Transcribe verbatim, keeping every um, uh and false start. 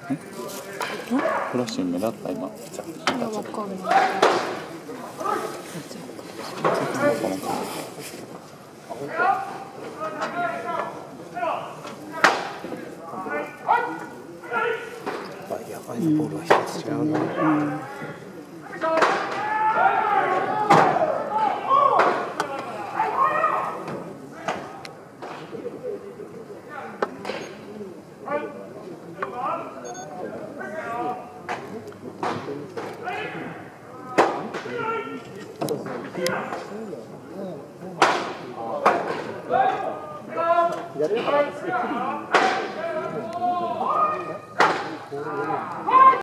フラッシュ目立った今。 じゃあ、わかんない。 やばいな、ボールは一つ違うな。うん左